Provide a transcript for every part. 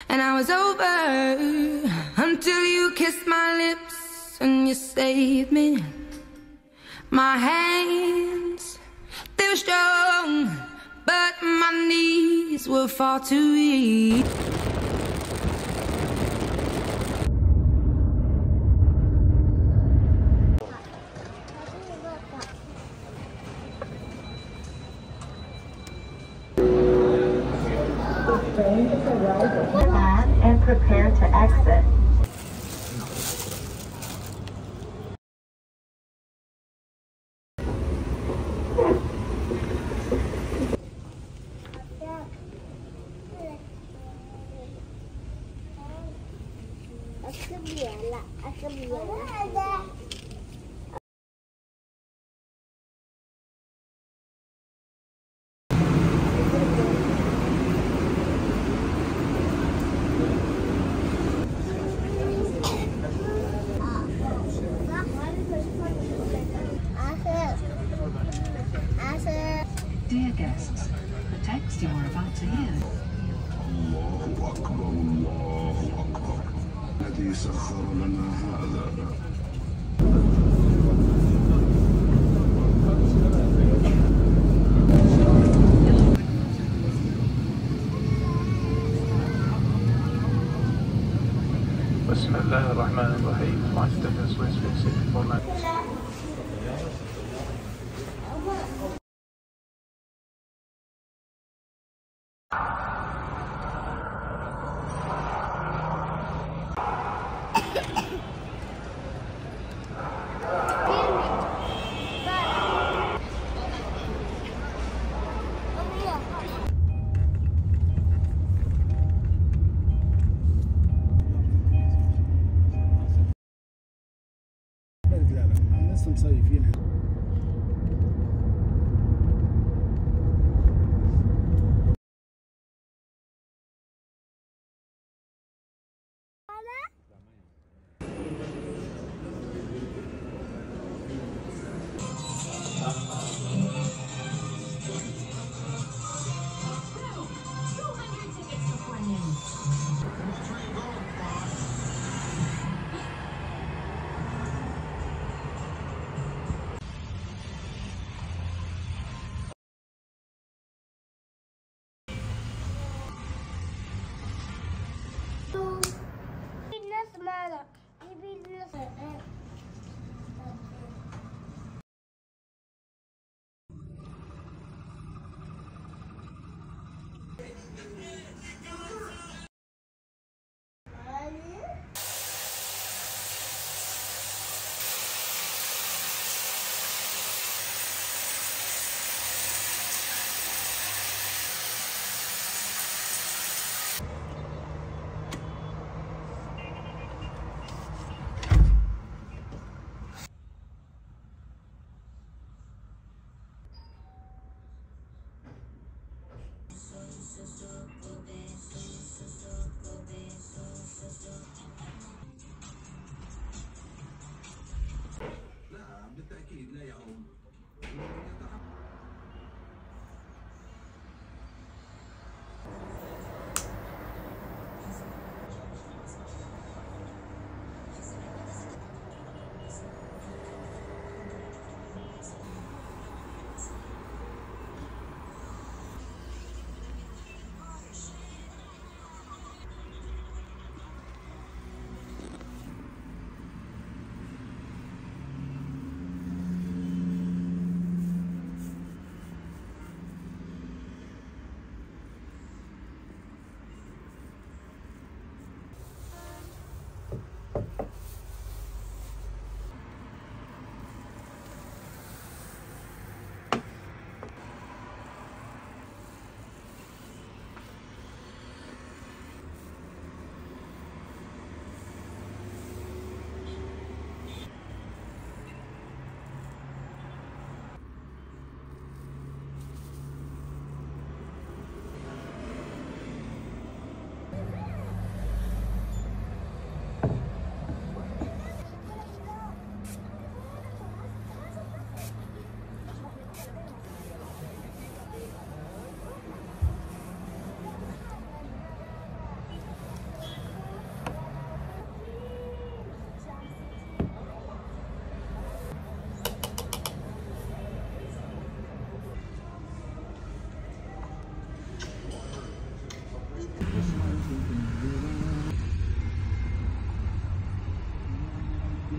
and I was over until you kissed my lips and you saved me. My hands, they were strong, but my knees were far too weak. Train is arriving. Plan and prepare to exit. Dear guests, the text you are about to hear. الله أكبر الله أكبر الذي سخر لنا هذا. بسم الله الرحمن الرحيم. 5 seconds west exit for لسه مصيفين.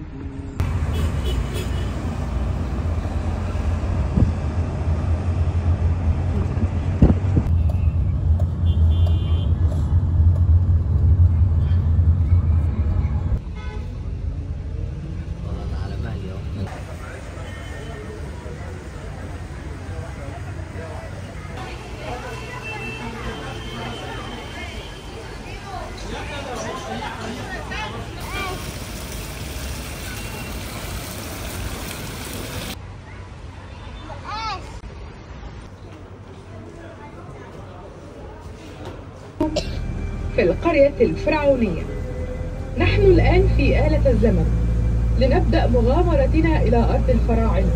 في القرية الفرعونية. نحن الآن في آلة الزمن لنبدأ مغامرتنا إلى أرض الفراعنة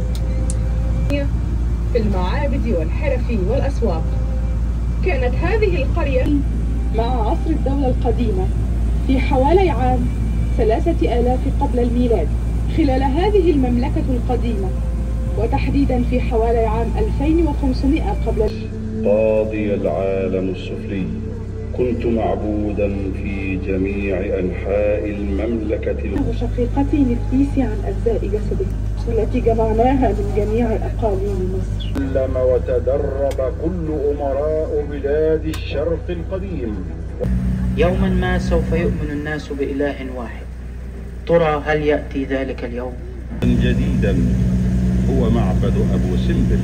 في المعابد والحرف والأسواق. كانت هذه القرية مع عصر الدولة القديمة في حوالي عام 3000 قبل الميلاد. خلال هذه المملكة القديمة وتحديدا في حوالي عام 2500 قبل قاضي العالم السفلي، كنت معبودا في جميع أنحاء المملكة. شقيقتي نفيسي عن أجزاء جسده والتي جمعناها من جميع أقاليم مصر. علم وتدرب كل أمراء بلاد الشرق القديم. يوما ما سوف يؤمن الناس بإله واحد. ترى هل يأتي ذلك اليوم؟ جديدا هو معبد أبو سمبل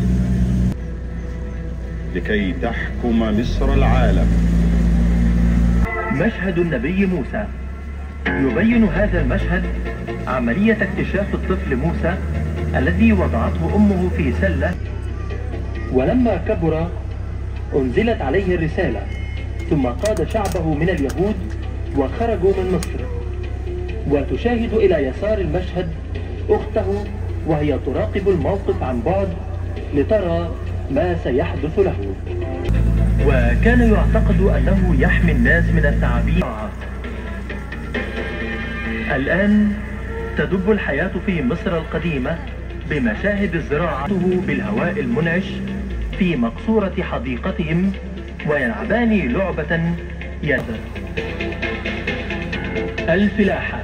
لكي تحكم مصر العالم. مشهد النبي موسى. يبين هذا المشهد عملية اكتشاف الطفل موسى الذي وضعته أمه في سلة، ولما كبر أنزلت عليه الرسالة، ثم قاد شعبه من اليهود وخرجوا من مصر. وتشاهد إلى يسار المشهد أخته وهي تراقب الموقف عن بعد لترى ما سيحدث له. وكان يعتقد أنه يحمي الناس من التعابين. الآن تدب الحياة في مصر القديمة بمشاهد الزراعة بالهواء المنعش في مقصورة حديقتهم، ويلعبان لعبة يدر. الفلاحة.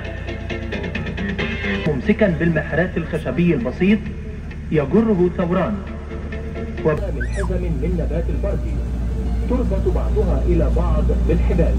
ممسكا بالمحرات الخشبي البسيط يجره ثوران، ومن حزم من نبات البردي تربط بعضها إلى بعض بالحبال.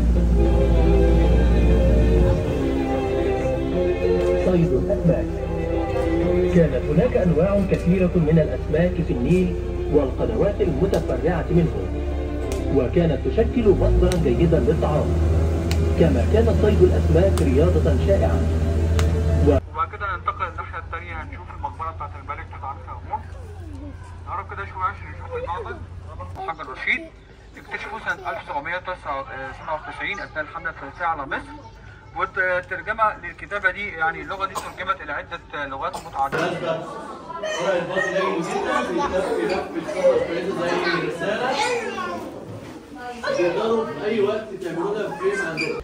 صيد الأسماك. كانت هناك أنواع كثيرة من الأسماك في النيل والقنوات المتفرعة منه، وكانت تشكل مصدرا جيدا للطعام، كما كان صيد الأسماك رياضة شائعة. وبعد كده ننتقل الناحية الثانية، هنشوف المقبرة بتاعت الملك توت عنخ آمون. نقرب كده شوية عشان نشوف المعبد حجر رشيد. اكتشفوا سنة 1799 أثناء الحملة الفرنسية على مصر، والترجمة للكتابة دي يعني اللغة دي ترجمت إلى عدة لغات متعددة. تقدروا في أي وقت تعملوها في فريم عندكم.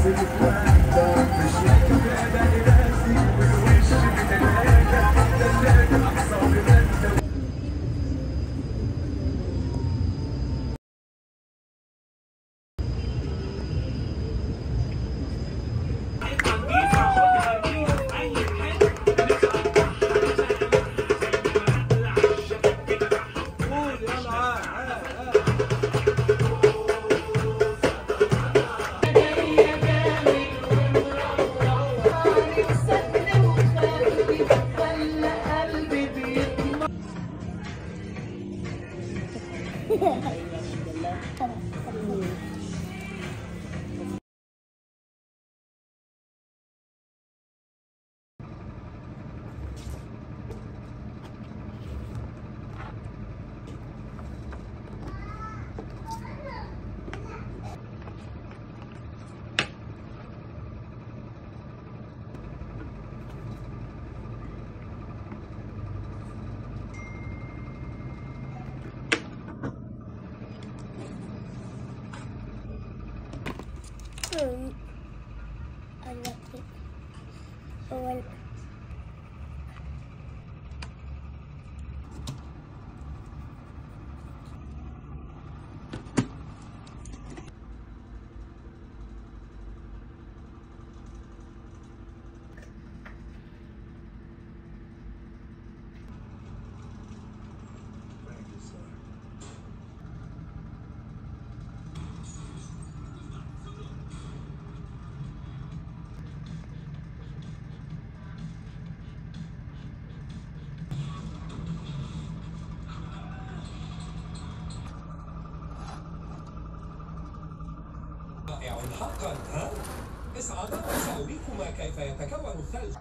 حقا ها؟ اسعادا سأريكما كيف يتكون الثلج.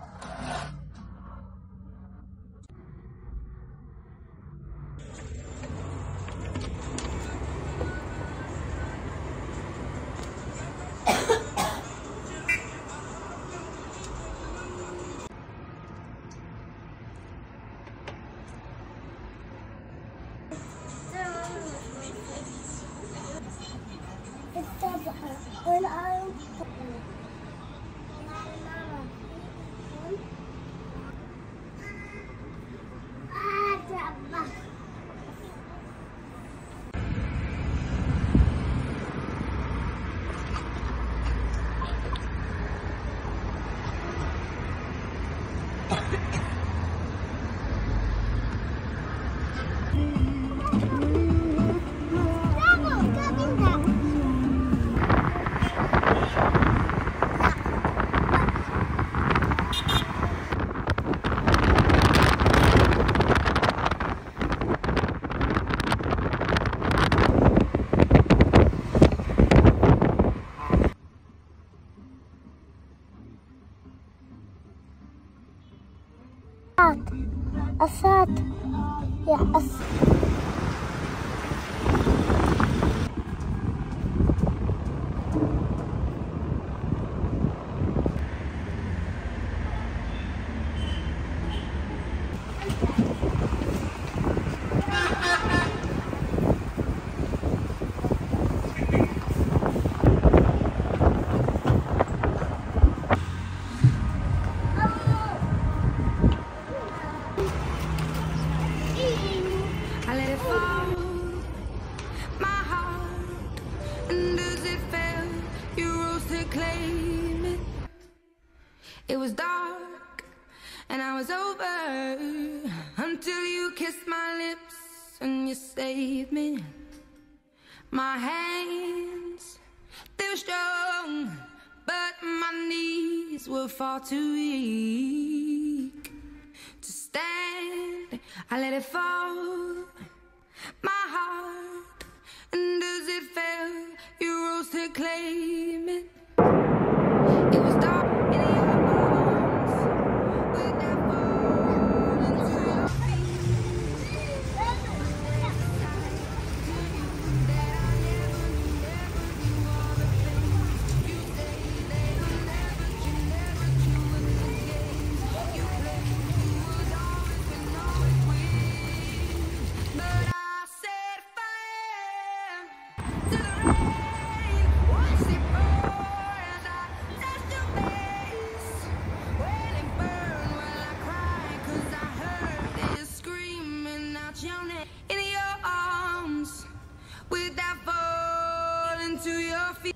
أسات يا أس It was dark and I was over until you kissed my lips and you saved me. My hands, they were strong, but my knees were far too weak to stand. I let it fall, my heart, and as it fell, you rose to claim it. It was dark in your arms, with that fall into your feet. That I never knew all the things you say that you'll never true in the games you played. You was always been always with, but I set fire to the rain. Watch it pour as I to your feet.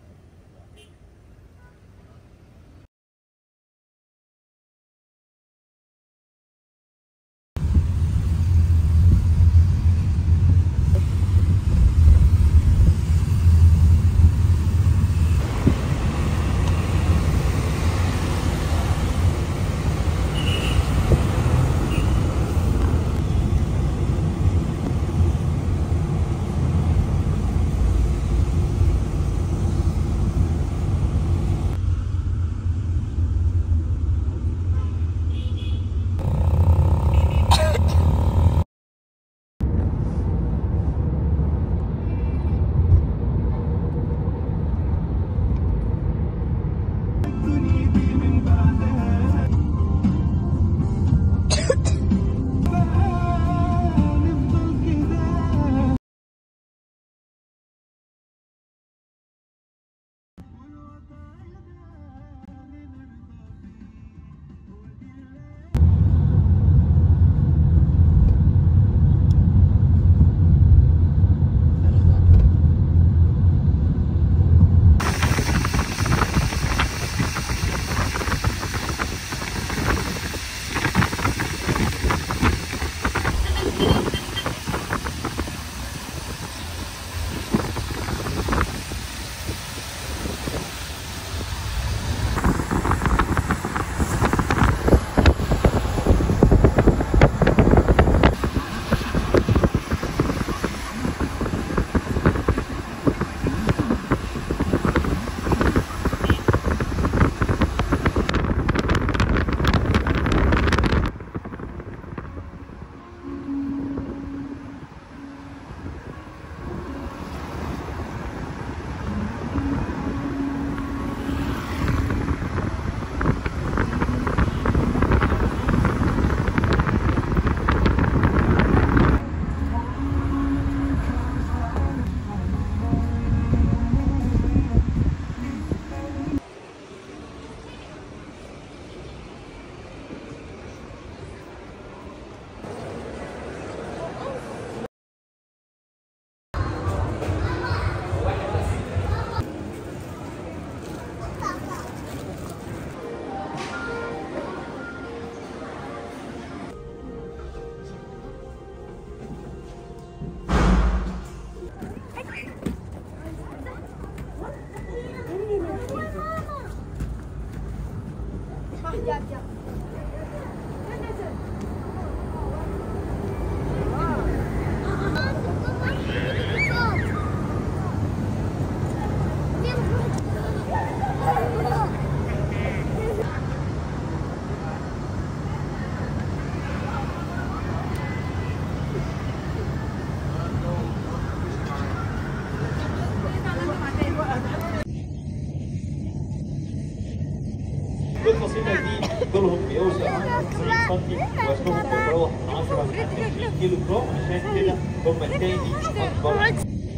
الفصيلة دي طولهم بيوصل 90 سم وزنهم بيتراوح من 10 لحد 20 كيلو جرام، عشان كده هم التاني أكبر.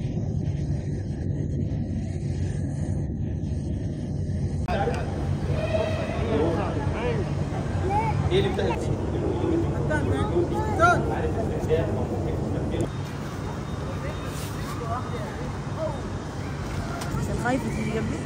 ايه اللي بتاعت خايفة تيجي جنبي؟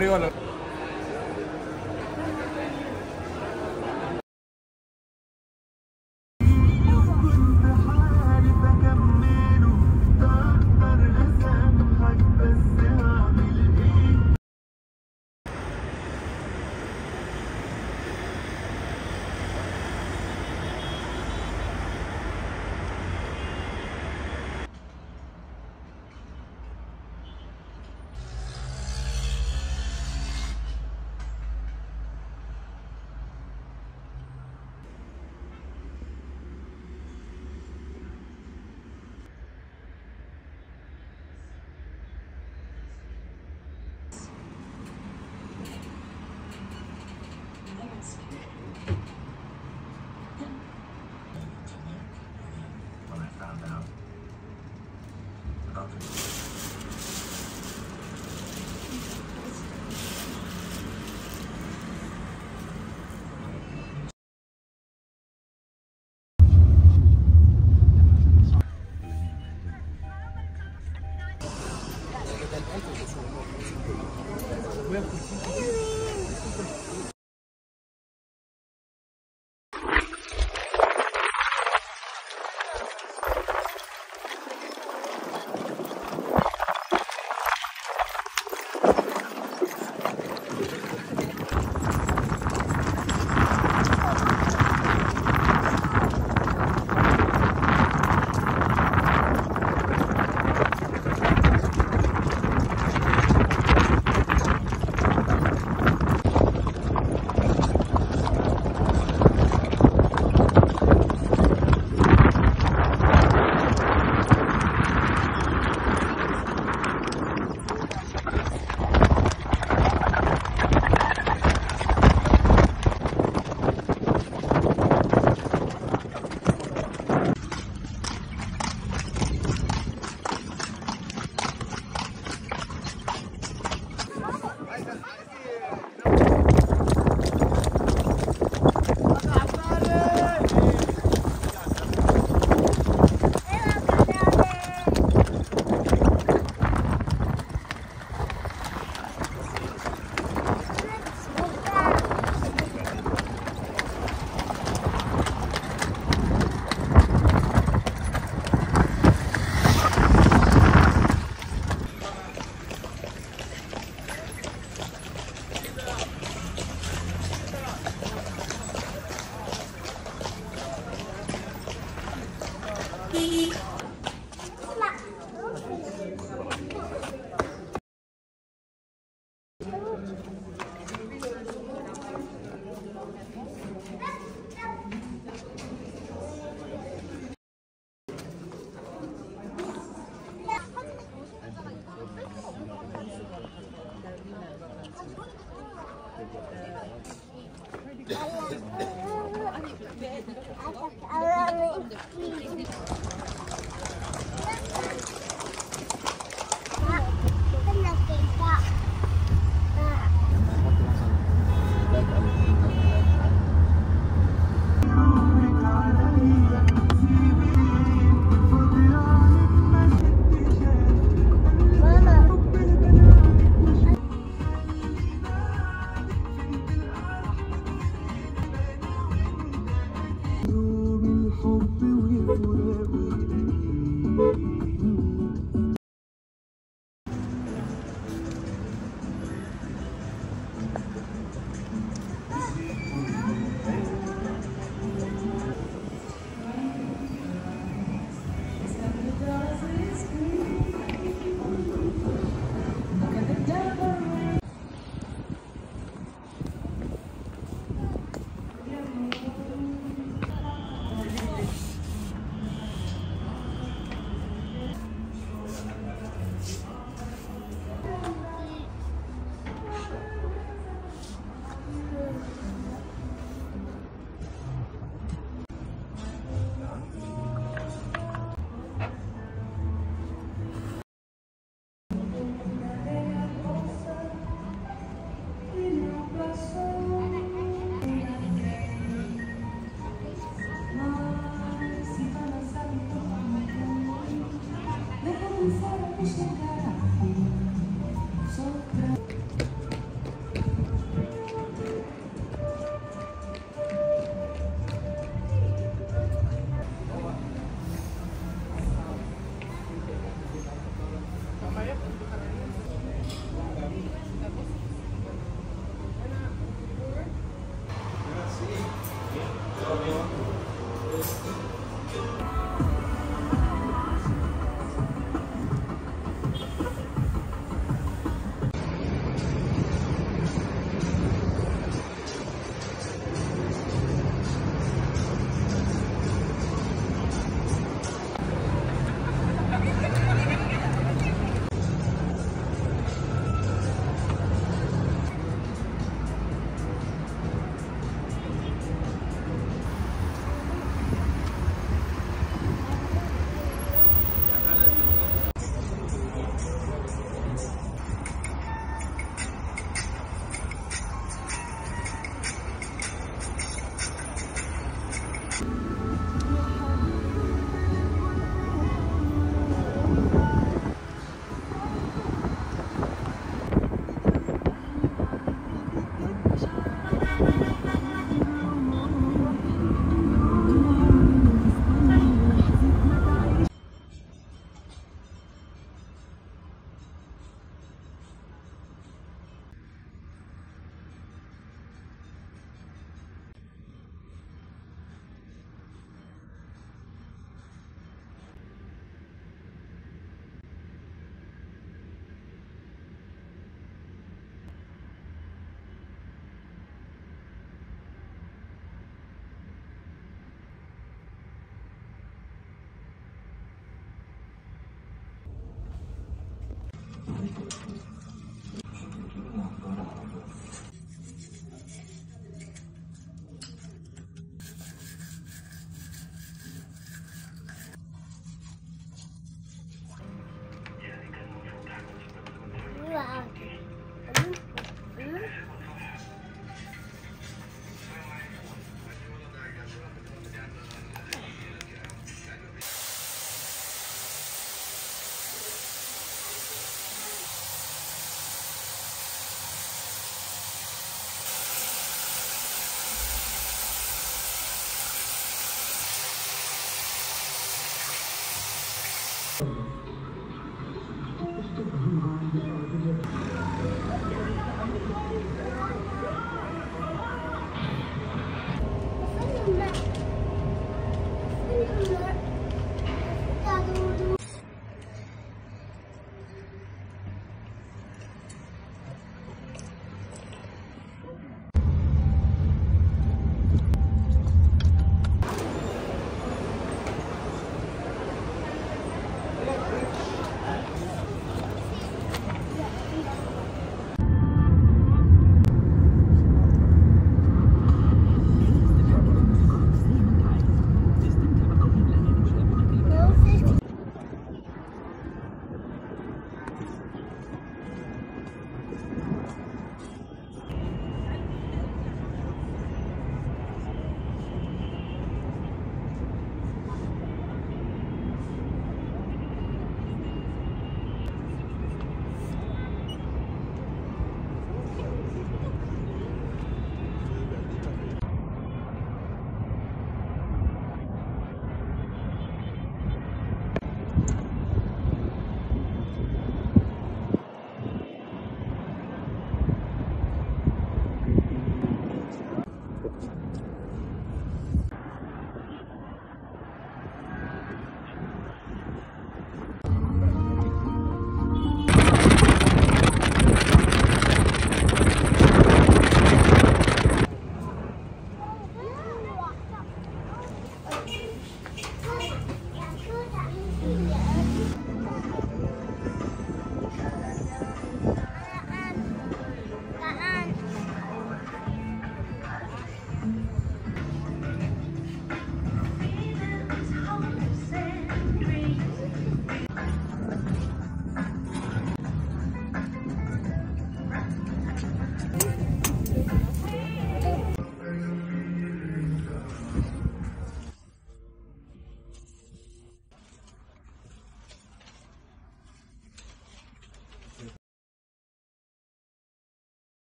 ماريو ولا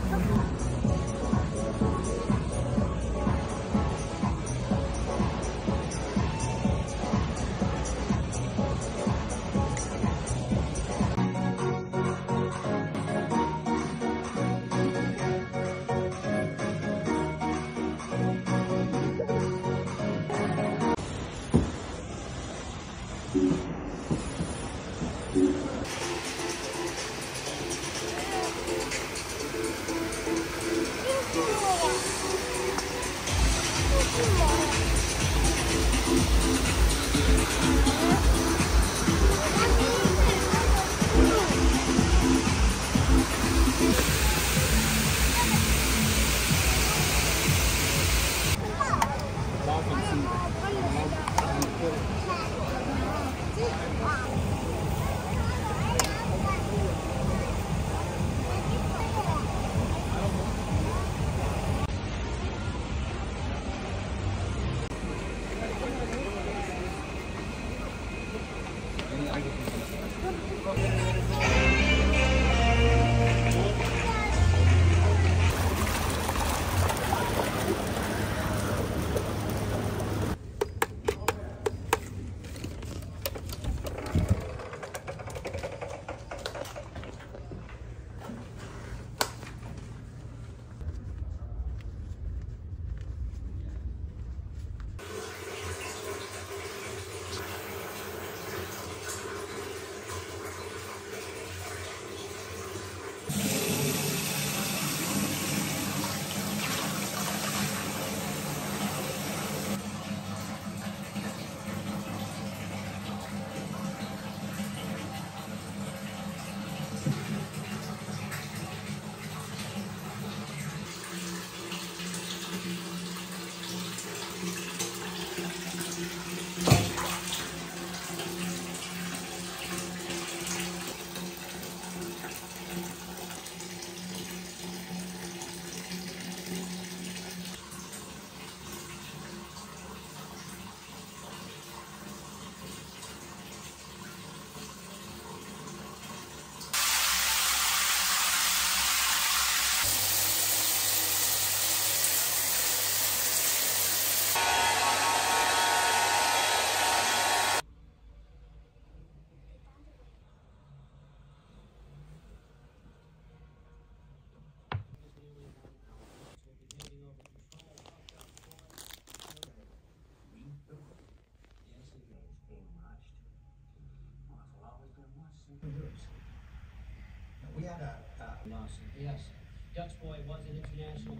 We had a yes. Dutch boy was an international.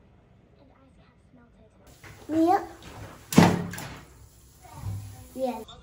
Yep. Yes.